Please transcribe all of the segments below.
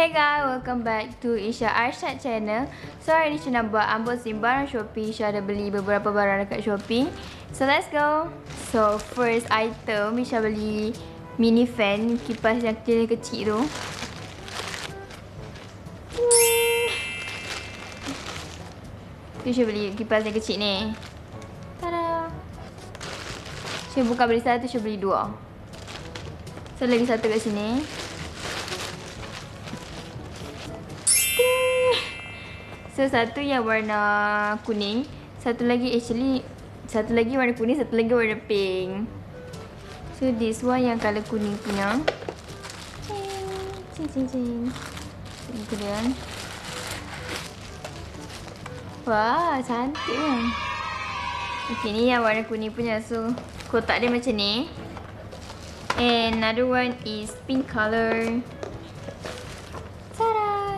Hey guys, welcome back to Isha Arshad channel. So hari ni Isha nak buat unboxing barang Shopee. Isha ada beli beberapa barang dekat Shopee. So let's go. So first item Isha beli mini fan, kipas yang kecil tu. Isha beli kipas yang kecil ni. Tada. Isha bukan beli satu, Isha beli dua. So lagi satu kat sini. So satu yang warna kuning, satu lagi warna kuning, satu lagi warna pink. So this one yang colour kuning punya. Cing. Ini dia. Wah, cantik kan. Okay, ni yang warna kuning punya. So kotak dia macam ni. And another one is pink colour. Tada.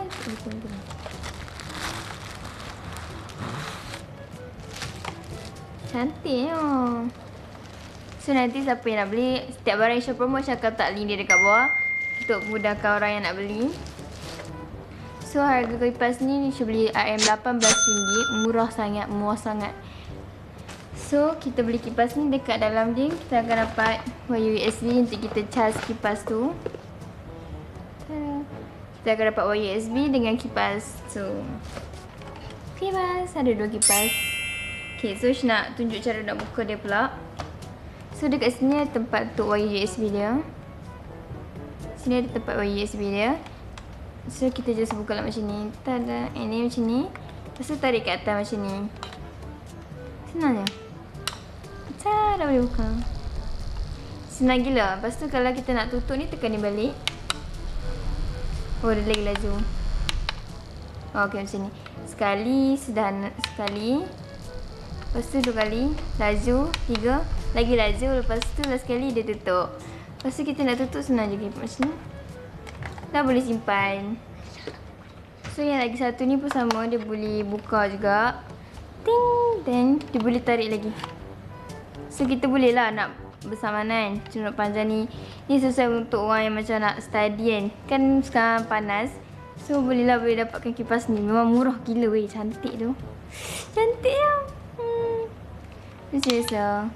Cantik oh. So nanti siapa yang nak beli, setiap barang Isha promo Isha akan letak link dia dekat bawah untuk mudahkan orang yang nak beli. So harga kipas ni Isha beli RM18, murah sangat. So kita beli kipas ni, dekat dalam dia kita akan dapat wire USB untuk kita charge kipas tu. Kita akan dapat wire USB dengan kipas. So kipas, ada dua kipas. Okay, so Isha nak tunjuk cara nak buka dia pula. So dekat sini ada tempat untuk wire USB dia. Sini ada tempat wire USB dia. So kita just buka lah macam ni. Tada, ini macam ni. Lepas tu tarik kat atas macam ni. Senang je. Tada, boleh buka. Senang gila. Lepas tu kalau kita nak tutup ni, tekan ni balik. Oh, dia lagi laju. Oh, okay macam ni. Sekali, sekali. Lepas tu 2 kali, laju, 3, lagi laju, lepas tu last sekali dia tutup. Lepas tu kita nak tutup senang je macam ni. Dah boleh simpan. So yang lagi satu ni pun sama, dia boleh buka juga. Ting, then dia boleh tarik lagi. So kita boleh lah nak bersamanan. Cuma panjang ni sesuai untuk orang yang macam nak study kan. Kan sekarang panas. So boleh dapatkan kipas ni. Memang murah gila weh, cantik tu. Cantik lah. Macam biasa.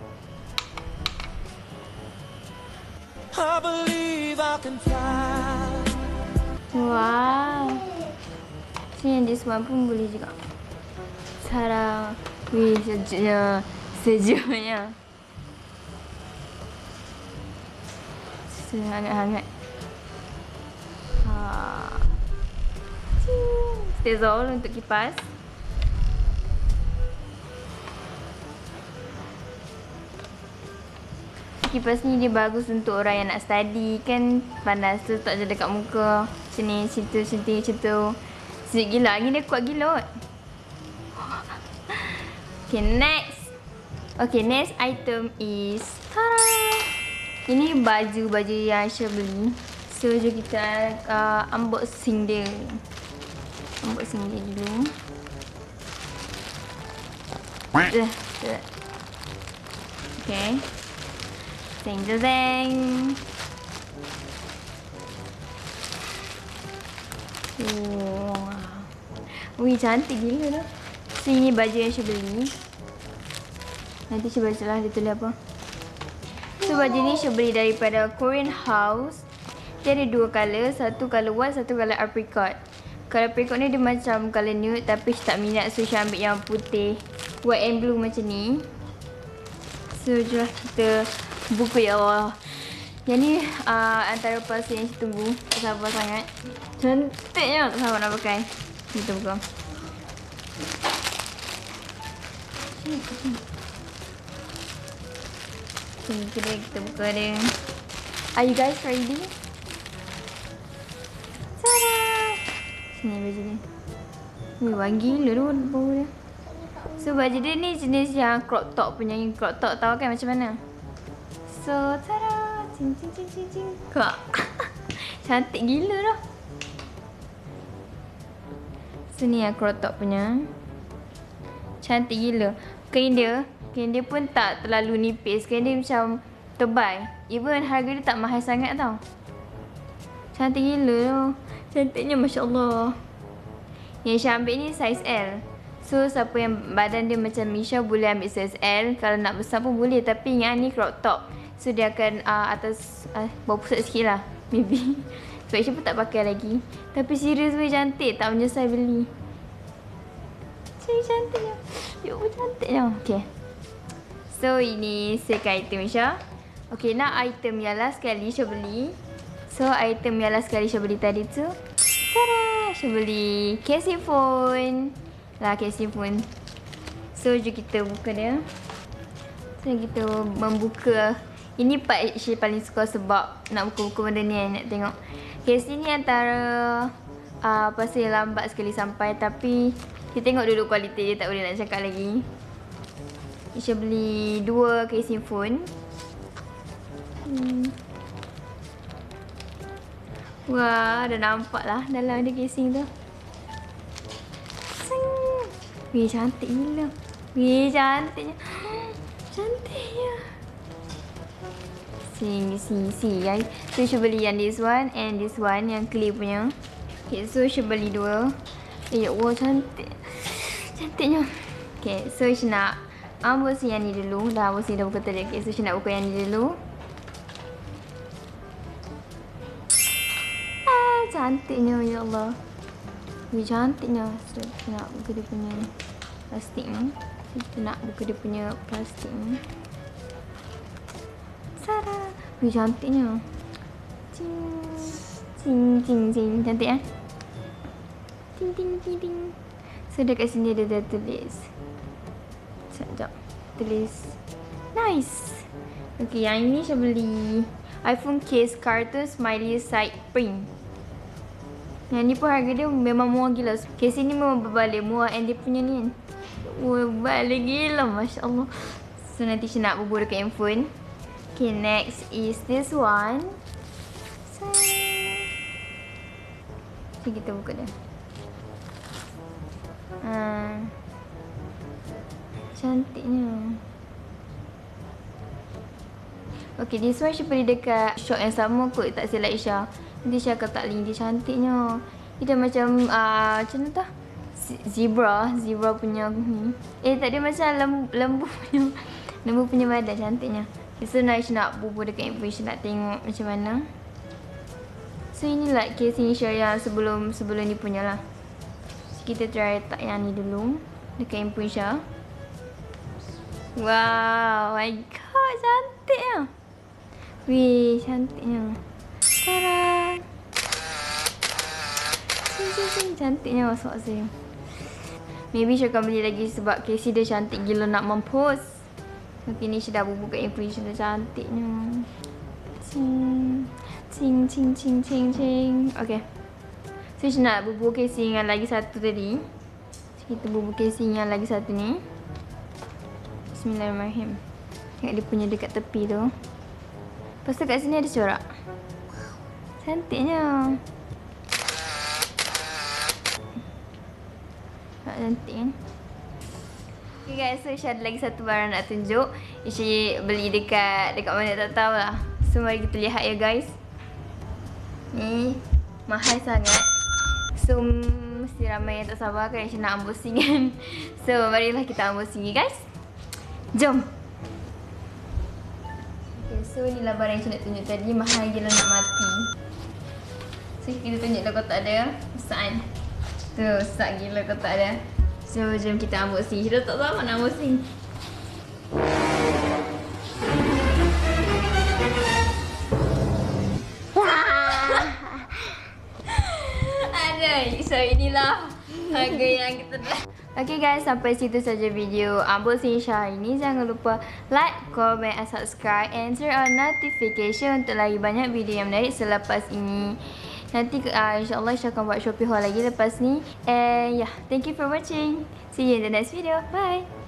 Wow. Sini yang this one pun boleh juga. Cara. Wih, sejuknya. Hangat-hangat. Stezol untuk kipas. Kipas ni dia bagus untuk orang yang nak study kan, panas tu tak je dekat muka. Macam ni, macam tu. Sedikit gila, angin dia kuat gila. Okay, next. Okay, next item is ini baju yang Isha beli. So jom kita unboxing dia. Unboxing dia dulu. Okay. Zeng. Wow. Wih, cantik gila dah. So ini baju yang Isha beli. Nanti Isha baca lah dia tulis apa. So baju ni Isha beli daripada Korean House. Dia ada dua colour, satu colour white, satu colour apricot. Colour apricot ni dia macam colour nude, tapi Isha tak minat, so Isha ambil yang putih, white and blue macam ni. So jom kita buka, ya Allah. Yang ni antara parcel yang Isha tunggu. Tak sabar sangat. Cantiknya, tak sabar nak pakai. Kita buka. Kita buka dia. Are you guys ready? Tada! Sini baju dia. Wih, wangi gila tu bau dia. So baju dia ni jenis yang crop top punya. Crop top tahu kan macam mana? So, tada! Cing. Kak. Cantik gila dah. So ni yang crop top punya. Cantik gila. Kain dia pun tak terlalu nipis. Kain dia macam tebal. Even harga dia tak mahal sangat tau. Cantik gila tu. Cantiknya, Masya Allah. Yang Syah ambil ni saiz L. So siapa yang badan dia macam Misha boleh ambil saiz L. Kalau nak besar pun boleh. Tapi yang ni crop top. So dia akan atas bawah pusat sikit lah. Maybe. Sebab Syah pun tak pakai lagi. Tapi serius weh, cantik. Tak menyesal beli. Cantiknya. Ya Allah, cantiknya. Okay. So ini second item Syah. Okay, nak item yang last kali Syah beli. So item yang last kali Syah beli tadi tu, tada! Syah beli casing phone. Lah, casing phone. So jom kita buka dia. So kita membuka. Ini part Syah paling suka sebab nak buka-buka benda ni, nak tengok. Casing ni antara pasal lambat sekali sampai. Tapi kita tengok dulu kualiti dia, tak boleh nak cakap lagi. Syah beli 2 casing phone. Wah, dah nampak lah dalam ada casing tu. Wih, cantik gila. Wih, cantiknya. Cantiknya. See guys. So Syah beli yang this one and this one, yang clear punya. Okay, so Syah beli 2. Ya Allah, cantik. Cantiknya. Okay, so Syah nak unboxing yang ni dulu. Dah unboxing dah buka tadi. Okay, so Syah nak buka yang ni dulu. Cantiknya, ya Allah. Wih, cantiknya. So, kita nak buka dia punya plastik ni. Kita nak buka dia punya plastik ni. Tada! Wih, cantiknya. Cing. Cantik kan? Ting. So, dekat sini dia dah tulis. Sekejap. Tulis. Nice. Okay, yang ini Syah beli iPhone case carton smiley side print. Yang ni pun harga dia memang murah gila. Case ni memang berbalik murah, and dia punya ni berbalik gila, Masya Allah. So nanti Syah nak bubur dekat handphone. Okay, next is this one. So kita buka dia. Cantiknya. Okay, this one Syah beli dekat shop yang sama kot, tak silap Syah. Nanti Syah akan tak link dia, cantiknya. Dia macam macam mana tu? Zebra punya ni. Tak, dia macam lembu punya badan, cantiknya. So nak bubur dekat handphone, Syah nak tengok macam mana. So ini like casing Syah yang sebelum ni punya lah. So, kita try letak yang ni dulu dekat handphone Syah. Wow, my god, cantiknya. Wih, cantiknya. Tada! Cantiknya, masuk saya. Maybe Syah akan beli lagi sebab casing dia cantik gila nak mampus. Okay, ni Syah dah bubur kat handphone Syah, dah cantiknya. Cing. Okay. So Syah nak bubur casing yang lagi satu tadi. So, kita bubur casing yang lagi satu ni. Bismillahirrahmanirrahim. Tengok dia punya dekat tepi tu. Lepas tu kat sini ada corak. Cantiknya. Cantik kan? Okay guys, so Syah ada lagi satu barang nak tunjuk. Syah beli dekat mana tak tahu lah. So mari kita lihat ya guys. Ni mahal sangat. So mesti ramai yang tak sabar kan Syah nak unboxing kan. So marilah kita unboxing ni guys. Jom. Okay, so inilah barang yang Syah nak tunjuk tadi. Mahal gila nak mati. So kita tunjuk dah kotak dia. Besar kan? Tu besar gila kotak dia. So jom kita unboxing. Syah dah tak sabar nak unboxing. So inilah harga yang kita dah. Okay guys, sampai situ saja video unboxing Syah ini. Jangan lupa like, comment and subscribe, and turn on notification untuk lagi banyak video yang menarik selepas ini. Nanti insyaAllah Syah akan buat Shopee haul lagi lepas ni. And yeah, thank you for watching. See you in the next video. Bye.